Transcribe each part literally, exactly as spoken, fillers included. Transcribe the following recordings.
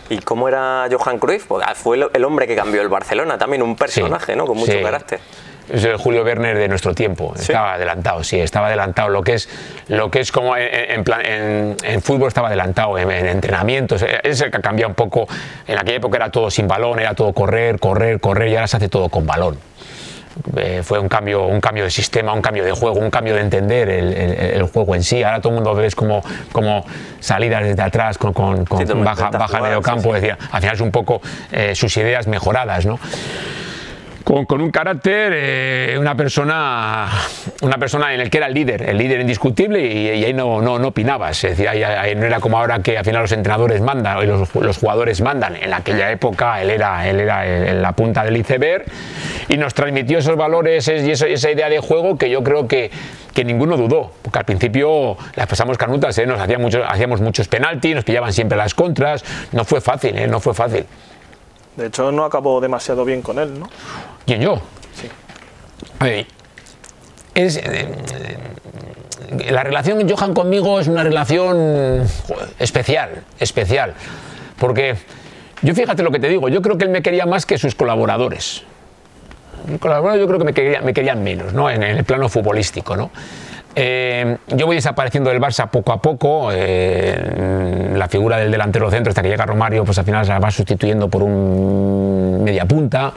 ¿Y cómo era Johan Cruyff? Porque fue el hombre que cambió el Barcelona, también un personaje, sí, ¿no? Con mucho sí. carácter. Es el Julio Werner de nuestro tiempo. ¿Sí? Estaba adelantado, sí, estaba adelantado. Lo que es, lo que es como en, en, plan, en, en fútbol estaba adelantado, en, en entrenamientos. Es el que ha cambiado un poco. En aquella época era todo sin balón, era todo correr, correr, correr, y ahora se hace todo con balón. Eh, fue un cambio, un cambio de sistema, un cambio de juego, un cambio de entender el, el, el juego en sí. Ahora todo el mundo ves como, como salidas desde atrás, con, con, con sí, baja, baja al medio campo. Sí, sí. Decía, al final es un poco eh, sus ideas mejoradas, ¿no? Con, con un carácter, eh, una persona una persona en el que era el líder, el líder indiscutible, y, y ahí no, no, no opinabas. Es decir, ahí, ahí no era como ahora que al final los entrenadores mandan y los, los jugadores mandan. En aquella época él era, él era el, la punta del iceberg y nos transmitió esos valores y eso, esa idea de juego que yo creo que, que ninguno dudó, porque al principio las pasamos canutas, ¿eh? Nos hacíamos muchos, hacíamos muchos penaltis, nos pillaban siempre las contras, no fue fácil, ¿eh? No fue fácil. De hecho, no acabó demasiado bien con él, ¿no? ¿Quién, yo? Sí. A ver, es, eh, la relación de Johan conmigo es una relación joder, especial, especial. Porque yo, fíjate lo que te digo, yo creo que él me quería más que sus colaboradores. Mis colaboradores yo creo que me querían, me querían menos, ¿no? En el plano futbolístico, ¿no? Eh, yo voy desapareciendo del Barça poco a poco, eh, la figura del delantero centro hasta que llega Romario, pues al final se la va sustituyendo por un media punta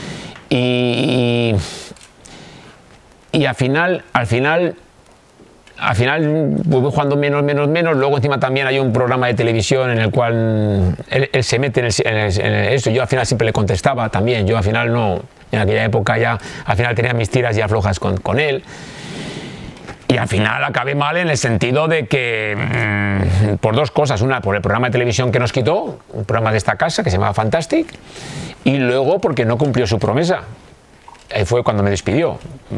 y, y, y al final, al final, al final pues voy jugando menos, menos, menos. Luego encima también hay un programa de televisión en el cual él, él se mete en, el, en, el, en esto. Yo al final siempre le contestaba también, yo al final no, en aquella época ya, al final tenía mis tiras ya flojas con, con él. Y al final acabé mal en el sentido de que, mmm, por dos cosas. Una, por el programa de televisión que nos quitó, un programa de esta casa que se llamaba Fantastic, y luego porque no cumplió su promesa. Ahí fue cuando me despidió.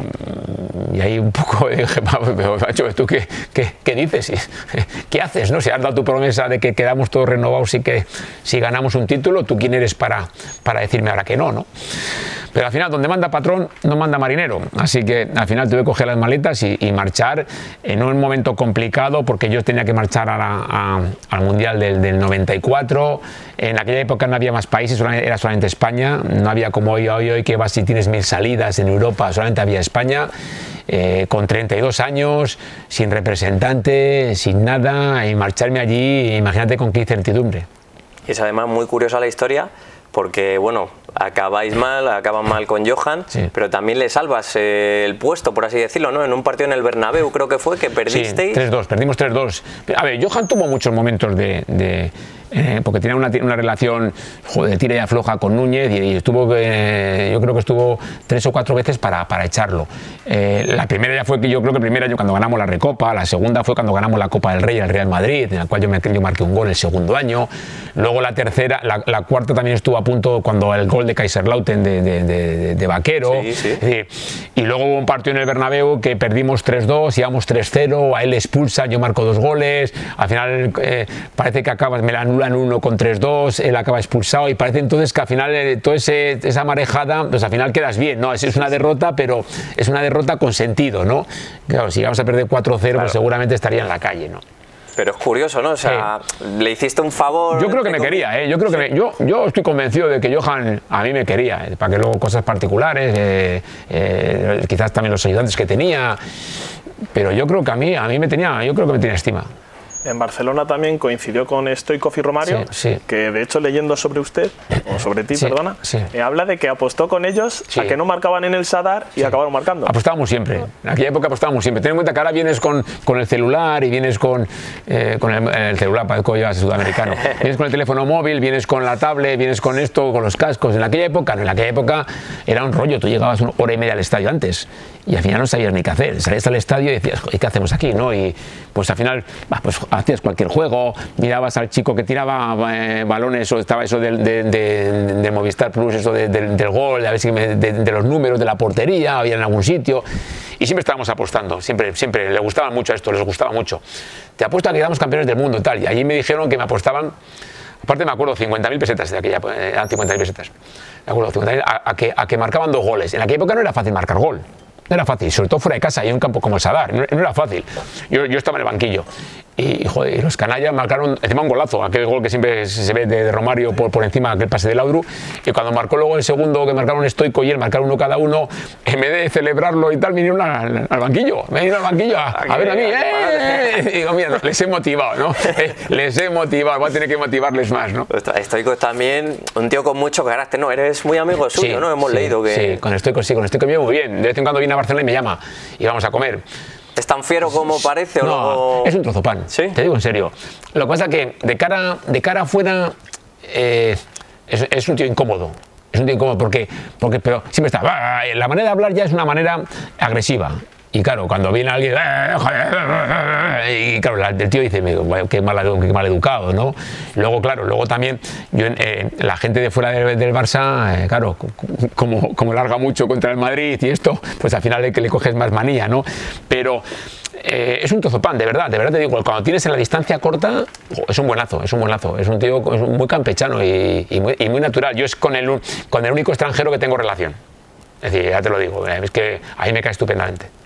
Y ahí un poco dije, pero macho, ¿tú qué, qué, qué dices? ¿Qué haces? ¿No? Si has dado tu promesa de que quedamos todos renovados y que si ganamos un título, ¿tú quién eres para, para decirme ahora que no, no? Pero al final, donde manda patrón, no manda marinero. Así que al final tuve que coger las maletas y, y marchar en un momento complicado, porque yo tenía que marchar a la, a, al Mundial del, del noventa y cuatro. En aquella época no había más países, era solamente España. No había como hoy, hoy, hoy que vas si tienes mil salidas en Europa, solamente había España. Eh, con treinta y dos años, sin representante, sin nada, y marcharme allí, imagínate con qué incertidumbre. Y es además muy curiosa la historia, porque bueno, acabáis mal, acaban mal con Johan, sí, pero también le salvas eh, el puesto, por así decirlo, ¿no? En un partido en el Bernabéu creo que fue, que perdisteis. Sí, tres dos, perdimos tres dos. A ver, Johan tuvo muchos momentos de... de eh, porque tenía una, una relación joder, de tira y afloja con Núñez, y, y estuvo, eh, yo creo que estuvo tres o cuatro veces para, para echarlo. Eh, la primera ya fue que yo creo que primera yo cuando ganamos la Recopa, la segunda fue cuando ganamos la Copa del Rey al Real Madrid, en la cual yo, me, yo marqué un gol el segundo año. Luego la tercera, la, la cuarta también estuvo a punto cuando el gol de Kaiserslautern de, de, de, de Vaquero. Sí, sí. Es decir, y luego hubo un partido en el Bernabéu que perdimos tres dos, íbamos tres cero, a él le expulsa, yo marco dos goles, al final eh, parece que acaba, me la anulan uno con tres dos, él acaba expulsado, y parece entonces que al final eh, toda esa marejada, pues al final quedas bien, ¿no? Es, es una derrota, pero es una derrota con sentido, ¿no? Claro, si vamos a perder cuatro cero, claro, pues seguramente estaría en la calle, ¿no? Pero es curioso, ¿no? O sea, sí, le hiciste un favor. Yo creo que me quería, ¿eh? Yo creo que me, yo, yo estoy convencido de que Johan a mí me quería, ¿eh? Para que luego cosas particulares, eh, eh, quizás también los ayudantes que tenía, pero yo creo que a mí, a mí me tenía, yo creo que me tenía estima. En Barcelona también coincidió con Stoichkov y Romario, sí, sí, que de hecho leyendo sobre usted, o sobre ti, sí, perdona, sí, eh, habla de que apostó con ellos, sí, a que no marcaban en el Sadar y sí, acabaron marcando. Apostábamos siempre, en aquella época apostábamos siempre. Ten en cuenta que ahora vienes con, con el celular y vienes con, eh, con el, el celular, para que llevas sudamericano, vienes con el teléfono móvil, vienes con la tablet, vienes con esto, con los cascos. En aquella época, no, en aquella época era un rollo, tú llegabas una hora y media al estadio antes y al final no sabías ni qué hacer, salías al estadio y decías, ¿y qué hacemos aquí? ¿No? Y pues al final, bah, pues hacías cualquier juego, mirabas al chico que tiraba eh, balones, o estaba eso de, de, de, de Movistar Plus, eso de, de, del gol, a ver si me, de, de los números de la portería, había en algún sitio, y siempre estábamos apostando, siempre, siempre, le gustaba mucho esto, les gustaba mucho. Te apuesto a que éramos campeones del mundo y tal, y allí me dijeron que me apostaban, aparte me acuerdo, cincuenta mil pesetas de aquella, eran cincuenta mil pesetas, me acuerdo, cincuenta mil, a, a, que, a que marcaban dos goles. En aquella época no era fácil marcar gol. No era fácil, sobre todo fuera de casa y en un campo como el Sadar, no, no era fácil. Yo, yo estaba en el banquillo Y, joder, y los canallas marcaron encima un golazo, aquel gol que siempre se ve de, de Romario por, por encima, aquel pase de Laudru, y cuando marcó luego el segundo, que marcaron Stoico y él, marcaron uno cada uno, en vez de celebrarlo y tal, vinieron al, al banquillo, vinieron al banquillo a, a ver a mí, ¡eh! Y digo, mira, les he motivado, ¿no? Eh, les he motivado, voy a tener que motivarles más, ¿no? Stoico es también un tío con mucho carácter, ¿no? Eres muy amigo suyo, sí, ¿no? Hemos sí, leído que... Sí, con Stoico sí, con Stoico me llevo muy bien, de vez en cuando viene a Barcelona y me llama, y vamos a comer. ¿Es tan fiero como parece? ¿O no, luego... es un trozo pan, ¿Sí? Te digo en serio. Lo que pasa es que de cara, de cara afuera eh, es, es un tío incómodo. Es un tío incómodo porque, porque pero siempre está... La manera de hablar ya es una manera agresiva. Y claro, cuando viene alguien... Y claro, el tío dice, qué mal, qué mal educado, ¿no? Luego, claro, luego también yo, eh, la gente de fuera del, del Barça, eh, claro, como, como larga mucho contra el Madrid y esto, pues al final le, le coges más manía, ¿no? Pero... Eh, es un trozo pan, de verdad, de verdad te digo, cuando tienes en la distancia corta, oh, es un buenazo, es un buenazo, es un tío es muy campechano y, y, muy, y muy natural. Yo es con el, con el único extranjero que tengo relación. Es decir, ya te lo digo, es que ahí me cae estupendamente.